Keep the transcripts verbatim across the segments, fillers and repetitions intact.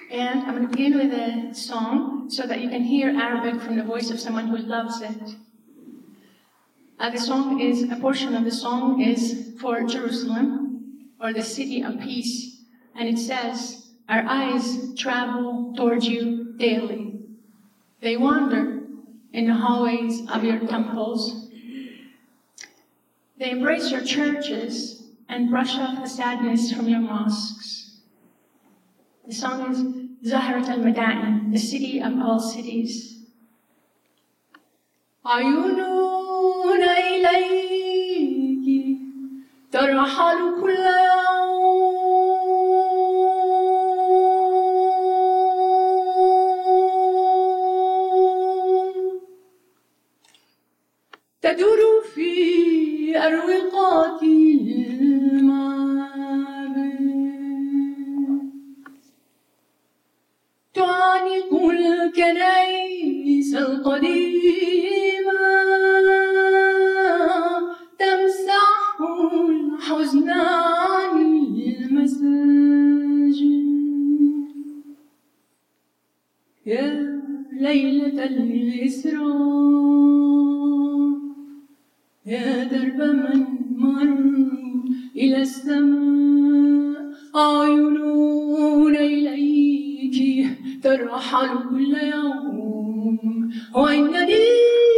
And I'm going to begin with a song so that you can hear Arabic from the voice of someone who loves it. Uh, the song is, a portion of the song is for Jerusalem, or the city of peace. And it says, our eyes travel towards you daily. They wander in the hallways of your temples. They embrace your churches and brush off the sadness from your mosques. The song is Zahrat al-Mada'in, the city of all cities. عيون إليك ترحل كل يوم تدور في أروقات تعانق الكنائس القديمة تمسح الحزن عن المساجد يا ليلة الإسراء يا درب من مر إلى السماء عيون إليك ترحل كل يوم وإنني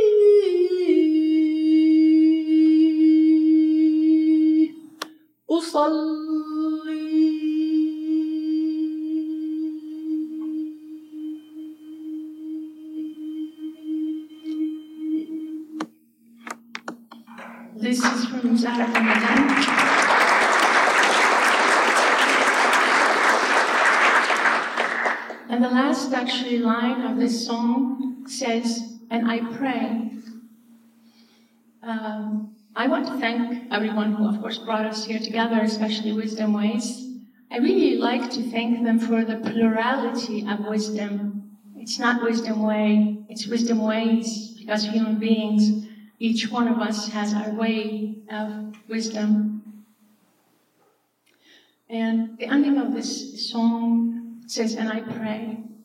أصلي. This is from Zahrat al-Mada'in. And the last actually line of this song says, and I pray. Um, I want to thank everyone who, of course, brought us here together, especially Wisdom Ways. I really like to thank them for the plurality of wisdom. It's not Wisdom Way, it's Wisdom Ways, because human beings, each one of us has our way of wisdom. And the ending of this song says, and I pray.